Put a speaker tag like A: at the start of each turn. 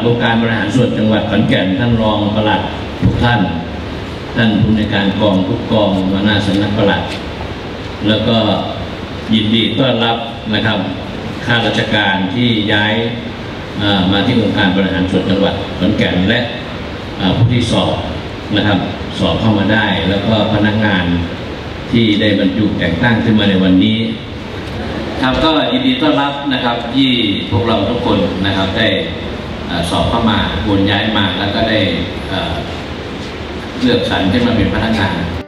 A: องค์การบริหารส่วนจังหวัดขอนแก่นท่านรองปลัดทุกท่านผู้ในการกองทุกกองหัวหน้าสำนักปลัดแล้วก็ยินดีต้อนรับนะครับข้าราชการที่ย้ายมาที่องค์การบริหารส่วนจังหวัดขอนแก่นและผู้ที่สอบนะครับสอบเข้ามาได้แล้วก็พนักงานที่ได้บรรจุแต่งตั้งขึ้นมาในวันนี้ครับก็ยินดีต้อนรับนะครับที่พวกเราทุกคนนะครับได้สอบเข้ามาโอนย้ายมาแล้วก็ได้เลือกสรรขึ้นมาเป็นพนักงาน